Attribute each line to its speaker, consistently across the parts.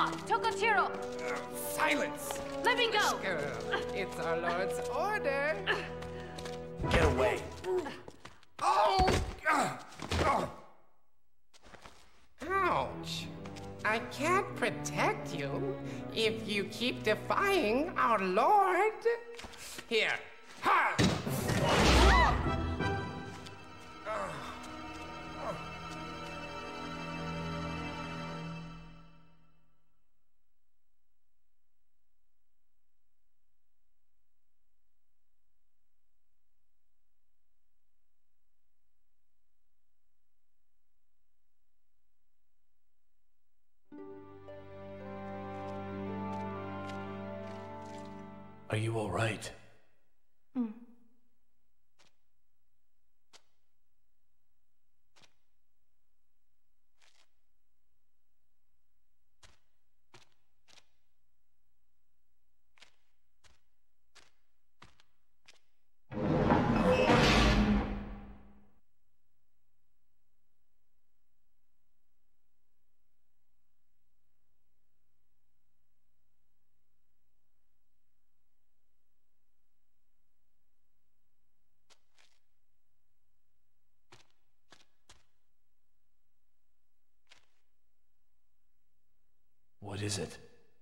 Speaker 1: Stop! Tokochiro!
Speaker 2: Silence!
Speaker 1: Let me go!
Speaker 2: Girl, it's our Lord's order.
Speaker 3: Get away.
Speaker 2: Oh! Ouch. I can't protect you if you keep defying our Lord. Here. Ha!
Speaker 3: Are you all right? What is it?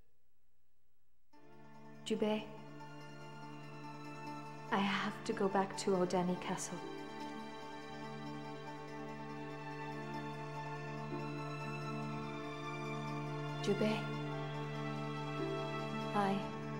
Speaker 4: Jubei, I have to go back to Odani Castle. Jubei, I...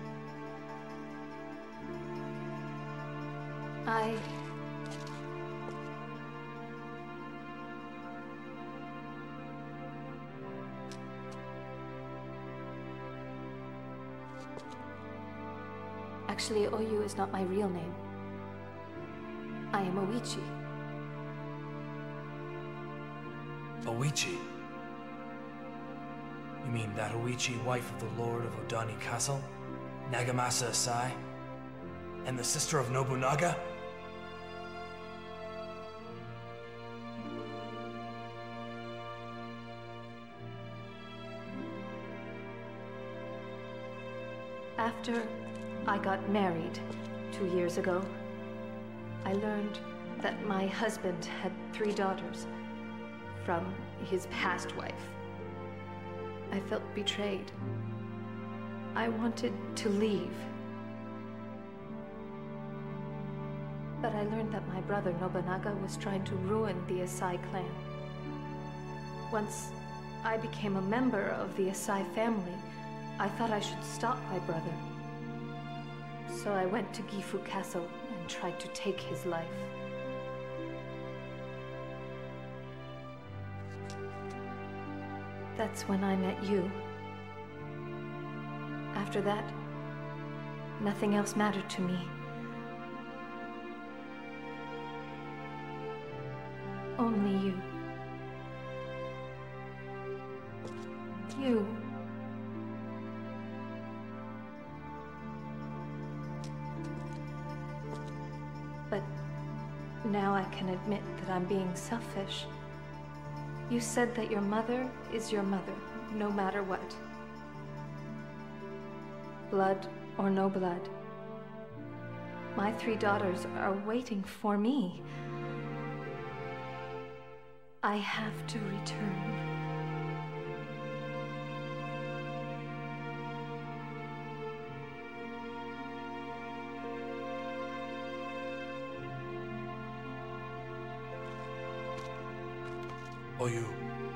Speaker 4: Actually, Oyu is not my real name. I am Oichi.
Speaker 3: Oichi? You mean that Oichi, wife of the Lord of Odani Castle? Nagamasa Asai? And the sister of Nobunaga?
Speaker 4: After I got married 2 years ago, I learned that my husband had 3 daughters from his past wife. I felt betrayed. I wanted to leave. But I learned that my brother Nobunaga was trying to ruin the Asai clan. Once I became a member of the Asai family, I thought I should stop my brother. So I went to Gifu Castle and tried to take his life. That's when I met you. After that, nothing else mattered to me. Only you. You. But now I can admit that I'm being selfish. You said that your mother is your mother, no matter what. Blood or no blood. My 3 daughters are waiting for me. I have to return.
Speaker 3: Oyu.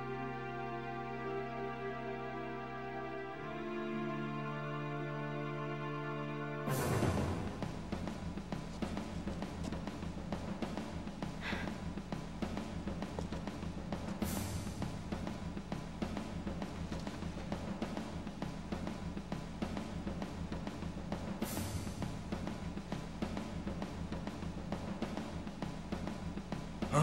Speaker 3: Huh?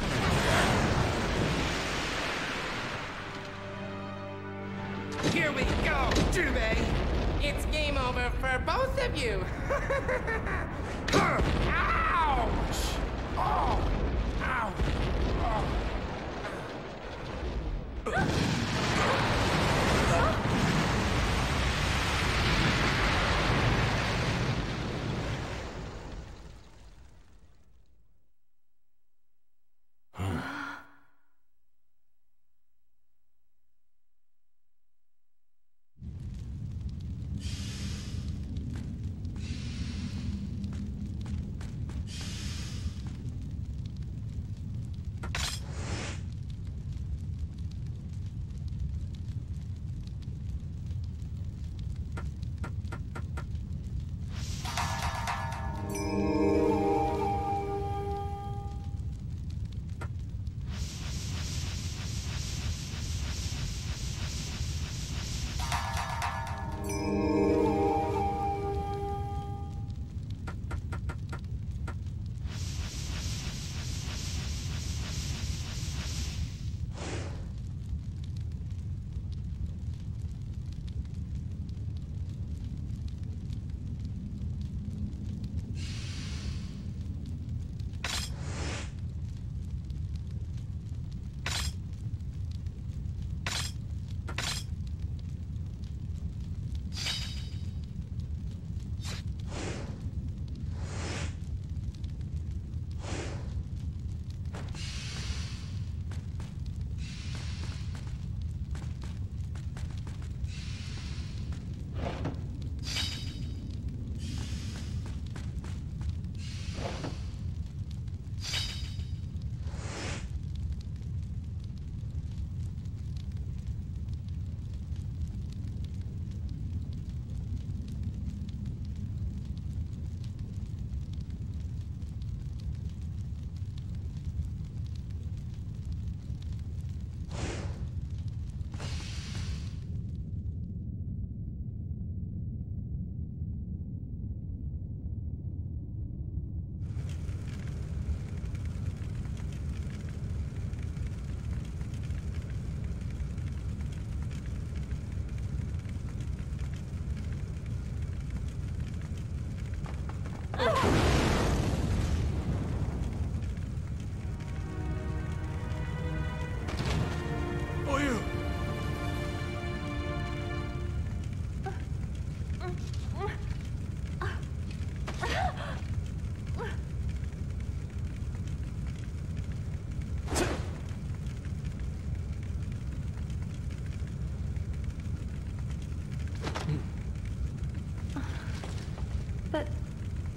Speaker 2: Here we go, Jubei! It's game over for both of you! Ouch! Oh! Ow! Oh.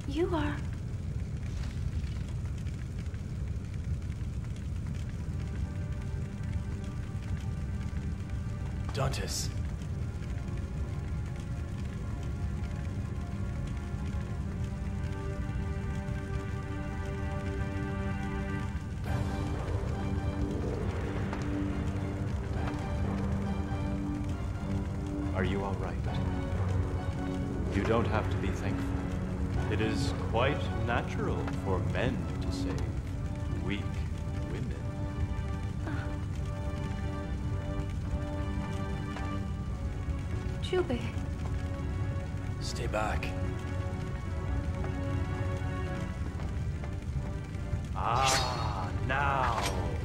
Speaker 4: You are...
Speaker 3: Dantes.
Speaker 1: Are you all right? You don't have to be thankful. It is quite natural for men to save weak women.
Speaker 4: Jubei.
Speaker 3: Stay back.
Speaker 1: Ah, now.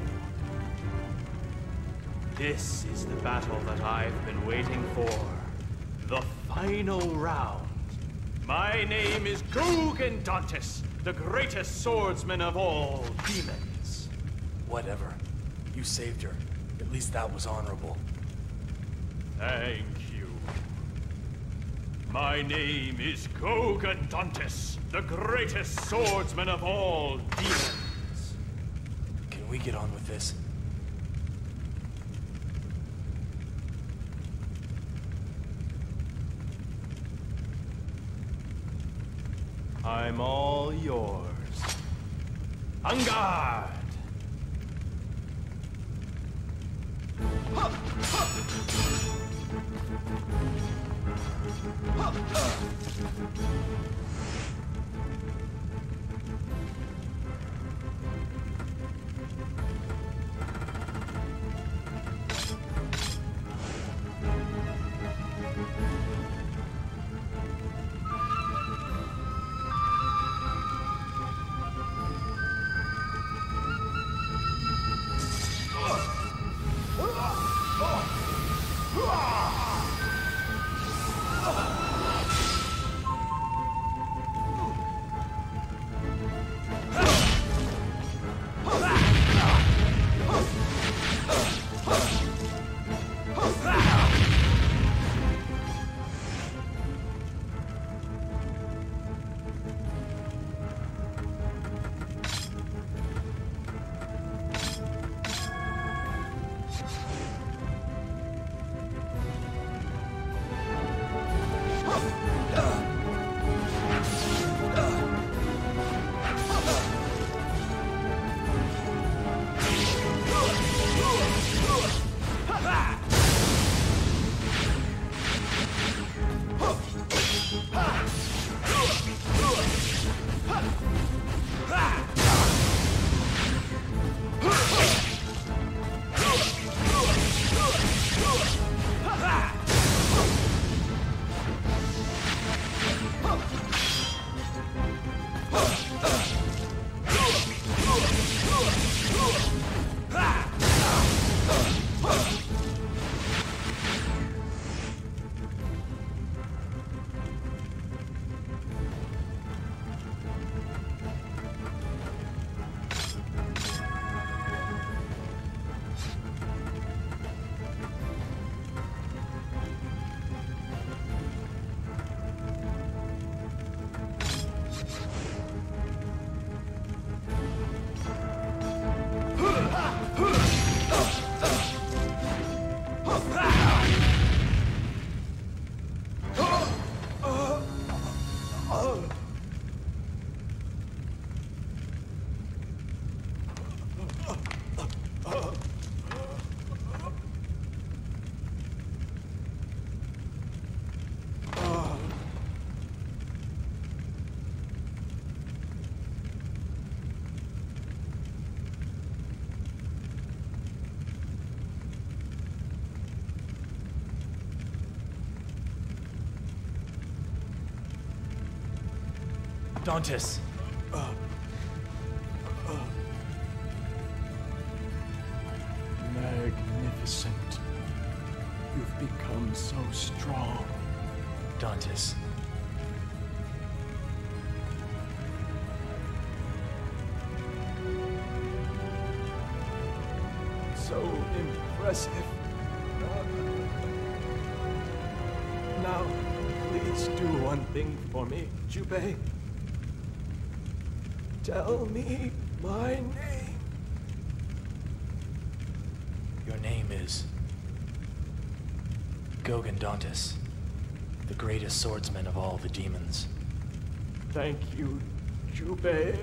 Speaker 1: This is the battle that I've been waiting for. The final round. My name is Gougen Dantes, the greatest swordsman of all demons.
Speaker 3: Whatever. You saved her. At least that was honorable.
Speaker 1: Thank you. My name is Gougen Dantes, the greatest swordsman of all demons.
Speaker 3: Can we get on with this?
Speaker 1: I'm all yours. En garde!
Speaker 3: Dantes.
Speaker 5: Magnificent. You've become so strong.
Speaker 3: Dantes.
Speaker 5: So impressive. Now, please do one thing for me, Jubei. Tell me my name.
Speaker 3: Your name is Gogan-Dantis, the greatest swordsman of all the demons.
Speaker 5: Thank you, Jubei.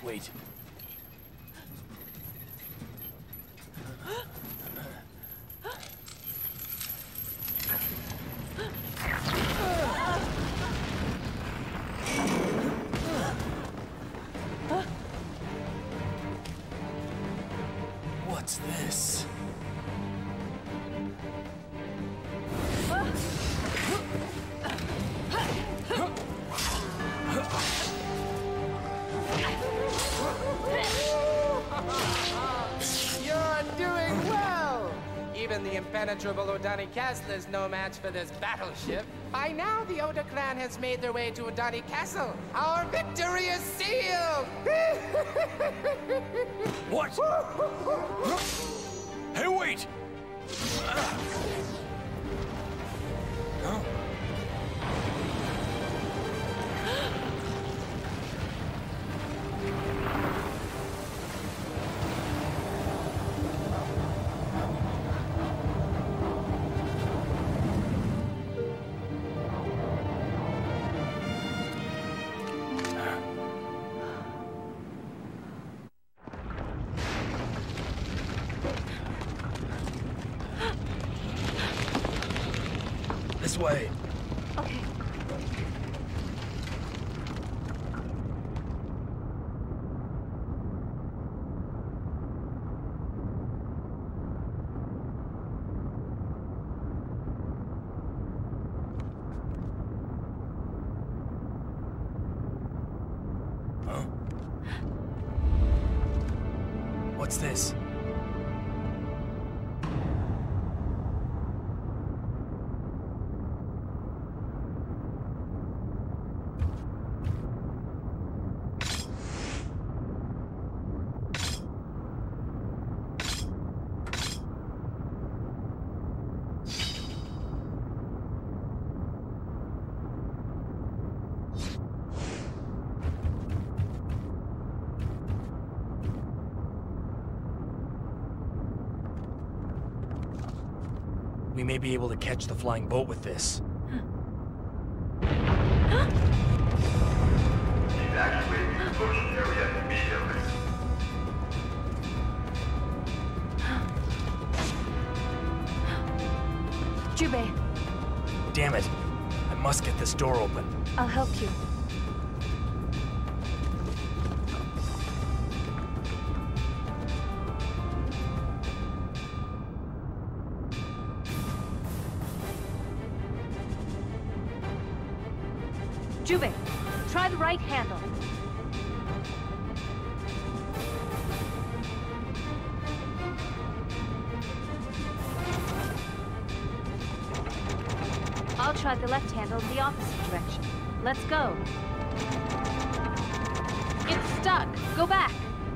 Speaker 3: Wait. What's this?
Speaker 2: You're doing well! Even the impenetrable Odani Castle is no match for this battleship. By now, the Oda clan has made their way to Odani Castle. Our victory is sealed!
Speaker 3: What? Hey, wait! This way.
Speaker 4: Okay.
Speaker 3: Huh? What's this? We may be able to catch the flying boat with this.
Speaker 6: Evacuate the explosion area immediately.
Speaker 4: Jubei,
Speaker 3: Damn it. I must get this door open.
Speaker 4: I'll help you. Jubei, try the right handle. I'll try the left handle in the opposite direction. Let's go. It's stuck. Go back.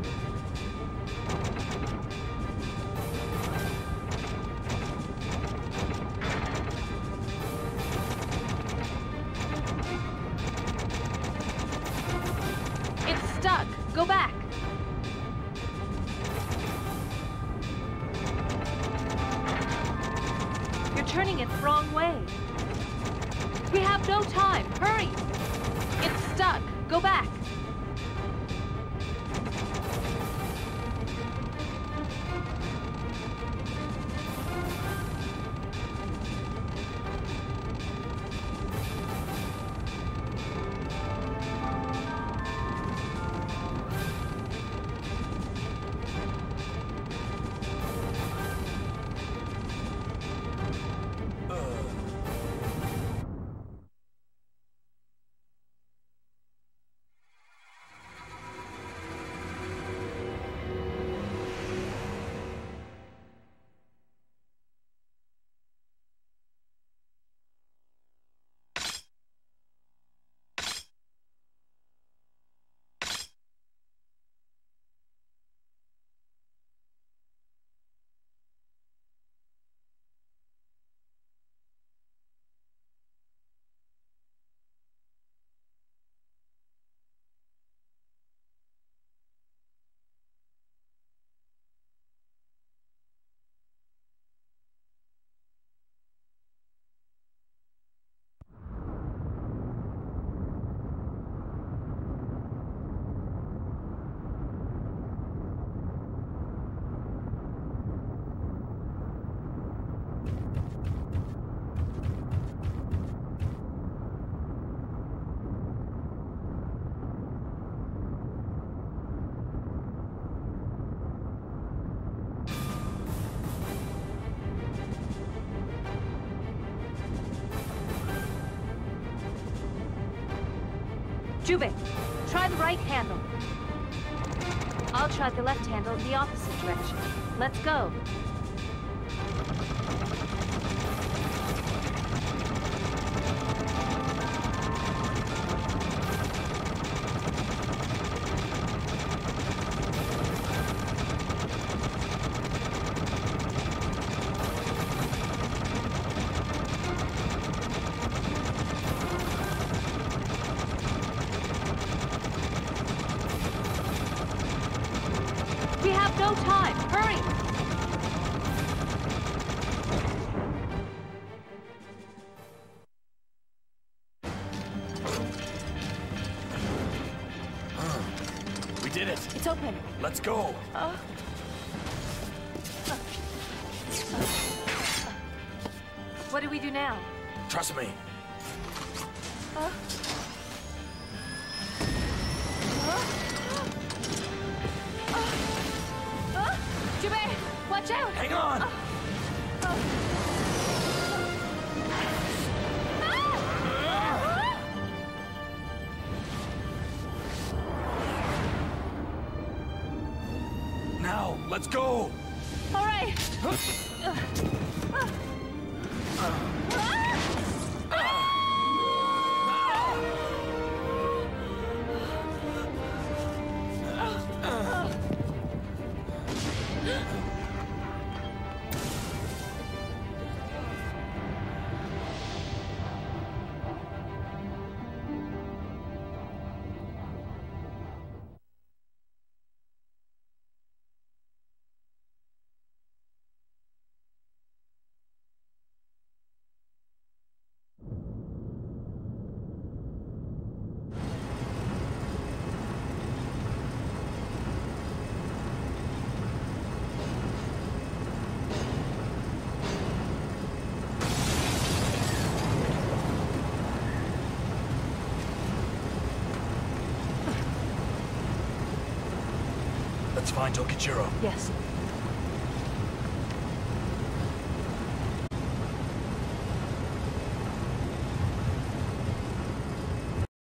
Speaker 4: It's stuck. Go back. You're turning it the wrong way. We have no time. Hurry! It's stuck. Go back. Jubei, try the right handle. I'll try the left handle in the opposite direction. Let's go. We have no time. Hurry!
Speaker 3: We did it.
Speaker 4: It's open.
Speaker 3: Let's go.
Speaker 4: What do we do now?
Speaker 3: Trust me.
Speaker 4: Jubei, watch out!
Speaker 3: Hang on. Now, let's go.
Speaker 4: All right.
Speaker 3: Let's find Tokichiro.
Speaker 4: Yes.